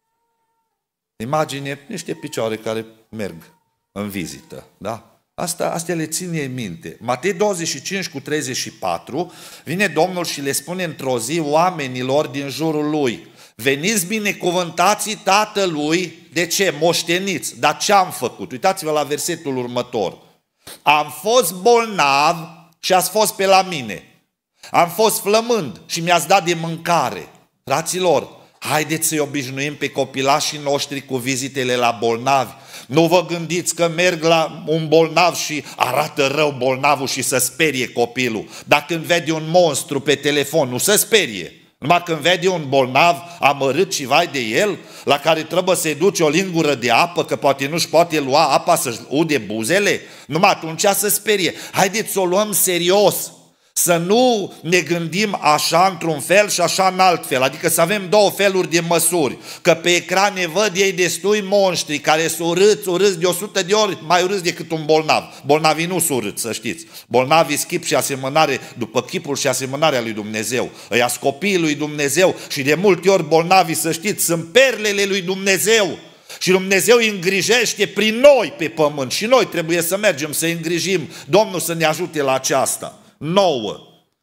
Imagine niște picioare care merg în vizită. Da? Asta, astea le ține în minte. Matei douăzeci și cinci cu treizeci și patru, vine Domnul și le spune într-o zi oamenilor din jurul lui: veniți binecuvântații Tatălui, de ce? Moșteniți. Dar ce am făcut? Uitați-vă la versetul următor. Am fost bolnav și ați fost pe la mine. Am fost flămând și mi-ați dat de mâncare. Fraților, haideți să-i obișnuim pe copilașii noștri cu vizitele la bolnavi. Nu vă gândiți că merg la un bolnav și arată rău bolnavul și să sperie copilul. Dar când vede un monstru pe telefon, nu se sperie. Numai când vede un bolnav amărât și vai de el, la care trebuie să-i duce o lingură de apă, că poate nu-și poate lua apa să-și ude buzele, numai atunci se sperie. Haideți să o luăm serios. Să nu ne gândim așa într-un fel și așa în alt fel. Adică să avem două feluri de măsuri. Că pe ecran ne văd ei destui monștri care sunt urâți, urâți de o sută de ori mai urâți decât un bolnav. Bolnavii nu sunt urâți, să știți. Bolnavii chip și asemănare, după chipul și asemănarea lui Dumnezeu. Ăia sunt copiii lui Dumnezeu și de multe ori bolnavii, să știți, sunt perlele lui Dumnezeu. Și Dumnezeu îi îngrijește prin noi pe pământ. Și noi trebuie să mergem să îi îngrijim. Domnul să ne ajute la aceasta. nouă.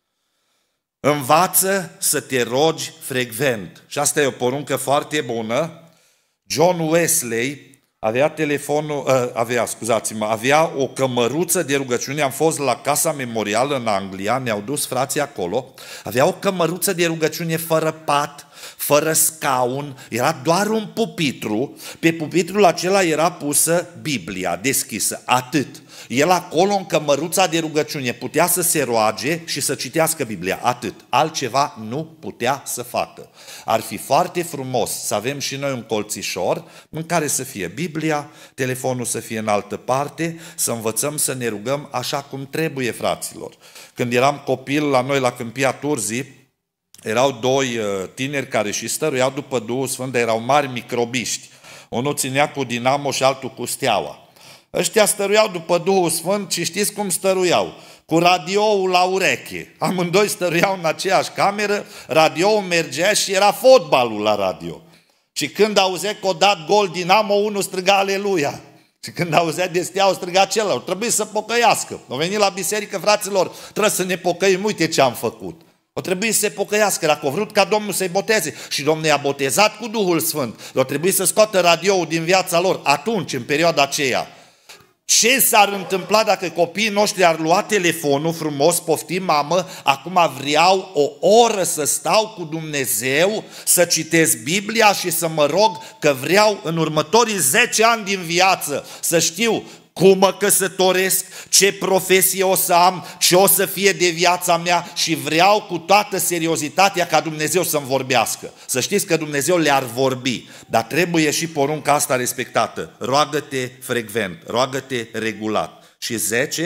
Învață să te rogi frecvent. Și asta e o poruncă foarte bună. John Wesley avea telefonul, avea, scuzați-mă, avea o cămăruță de rugăciune. Am fost la Casa Memorială în Anglia, ne-au dus frații acolo. Avea o cămăruță de rugăciune fără pat, fără scaun, era doar un pupitru. Pe pupitrul acela era pusă Biblia deschisă, atât. El acolo în cămăruța de rugăciune putea să se roage și să citească Biblia, atât. Altceva nu putea să facă. Ar fi foarte frumos să avem și noi un colțișor în care să fie Biblia, telefonul să fie în altă parte, să învățăm să ne rugăm așa cum trebuie, fraților. Când eram copil la noi la Câmpia Turzii, erau doi tineri care și stăruiau după Duhul Sfânt, dar erau mari microbiști. Unul ținea cu dinamo și altul cu steaua. Ăștia stăruiau după Duhul Sfânt și știți cum stăruiau? Cu radioul la ureche. Amândoi stăruiau în aceeași cameră, radioul mergea și era fotbalul la radio. Și când auzea că o dat gol Dinamo, unul striga aleluia. Și când auzea de steaua, striga celălalt. Trebuie să pocăiască. Au venit la biserică, fraților, trebuie să ne pocăim, uite ce am făcut. O trebuie să se pocăiască, dacă a vrut ca Domnul să-i boteze. Și Domnul i-a botezat cu Duhul Sfânt. O trebuie să scoată radioul din viața lor atunci, în perioada aceea. Ce s-ar întâmpla dacă copiii noștri ar lua telefonul frumos, poftim mamă, acum vreau o oră să stau cu Dumnezeu, să citesc Biblia și să mă rog că vreau în următorii zece ani din viață să știu cum mă căsătoresc, ce profesie o să am, ce o să fie de viața mea și vreau cu toată seriozitatea ca Dumnezeu să-mi vorbească. Să știți că Dumnezeu le-ar vorbi, dar trebuie și porunca asta respectată. Roagă-te frecvent, roagă-te regulat. Și zece,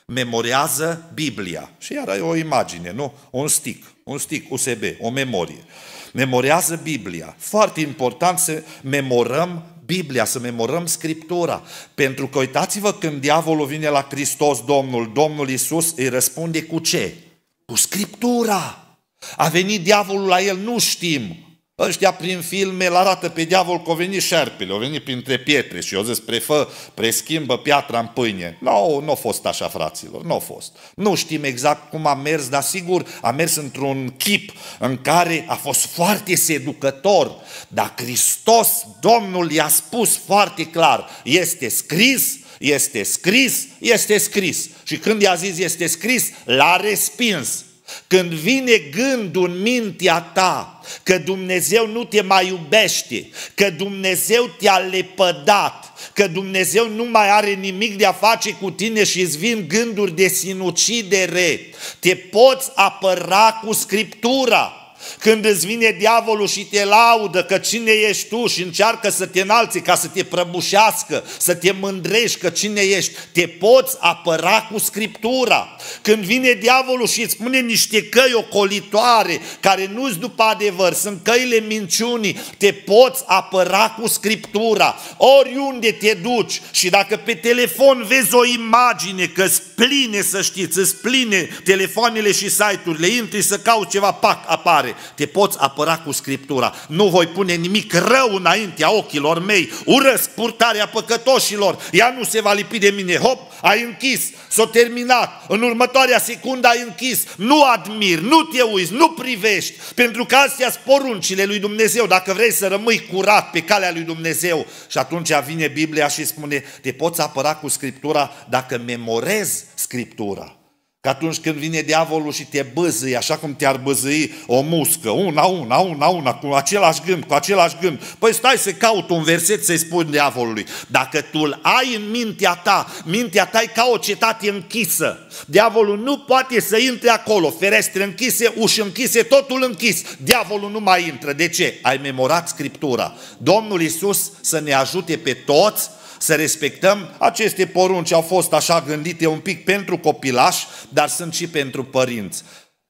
Memorează Biblia. Și iar ai o imagine, nu? Un stick, un stick U S B, o memorie. Memorează Biblia. Foarte important să memorăm Biblia, să memorăm Scriptura. Pentru că uitați-vă, când diavolul vine la Hristos Domnul, Domnul Iisus îi răspunde cu ce? Cu Scriptura. A venit diavolul la el, nu știm. Ăștia prin filme îl arată pe diavol că a venit șerpele, a venit printre pietre și eu zis, prefă, preschimbă piatra în pâine. Nu, nu a fost așa, fraților, nu a fost. Nu știm exact cum a mers, dar sigur a mers într-un chip în care a fost foarte seducător. Dar Hristos, Domnul, i-a spus foarte clar, este scris, este scris, este scris. Și când i-a zis este scris, l-a respins. Când vine gândul în mintea ta că Dumnezeu nu te mai iubește, că Dumnezeu te-a lepădat, că Dumnezeu nu mai are nimic de a face cu tine și îți vin gânduri de sinucidere, te poți apăra cu Scriptura. Când îți vine diavolul și te laudă că cine ești tu și încearcă să te înalți ca să te prăbușească, să te mândrești că cine ești, te poți apăra cu Scriptura. Când vine diavolul și îți spune niște căi ocolitoare care nu-s după adevăr, sunt căile minciunii, te poți apăra cu Scriptura. Oriunde te duci și dacă pe telefon vezi o imagine că îți pline, să știți, îți pline telefoanele și site-urile, intri să cauți ceva, pac, apare. Te poți apăra cu Scriptura. Nu voi pune nimic rău înaintea ochilor mei. Urăsc purtarea păcătoșilor. Ea nu se va lipi de mine. Hop, ai închis. S-a terminat. În următoarea secundă ai închis. Nu admiri, nu te uiți, nu privești. Pentru că astea sunt poruncile lui Dumnezeu. Dacă vrei să rămâi curat pe calea lui Dumnezeu. Și atunci vine Biblia și spune, te poți apăra cu Scriptura dacă memorezi Scriptura. Că atunci când vine diavolul și te băzâi, așa cum te-ar băzâi o muscă, una, una, una, una, cu același gând, cu același gând, păi stai să caut un verset să-i spui diavolului. Dacă tu îl ai în mintea ta, mintea ta e ca o cetate închisă. Diavolul nu poate să intre acolo, ferestre închise, uși închise, totul închis. Diavolul nu mai intră. De ce? Ai memorat Scriptura. Domnul Iisus să ne ajute pe toți să respectăm. Aceste porunci au fost așa gândite un pic pentru copilași, dar sunt și pentru părinți.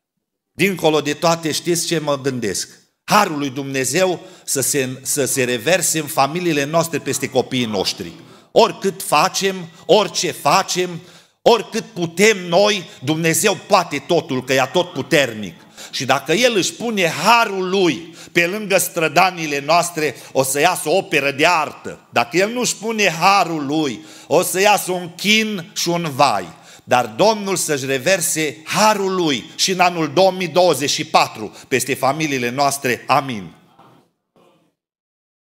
Dincolo de toate, știți ce mă gândesc? Harul lui Dumnezeu să se, să se reverse în familiile noastre peste copiii noștri. Oricât facem, orice facem, oricât putem noi, Dumnezeu poate totul, că e tot puternic. Și dacă El își pune harul Lui pe lângă strădanile noastre, o să iasă o operă de artă. Dacă El nu își pune harul Lui, o să iasă un chin și un vai. Dar Domnul să-și reverse harul Lui și în anul două mii douăzeci și patru peste familiile noastre. Amin.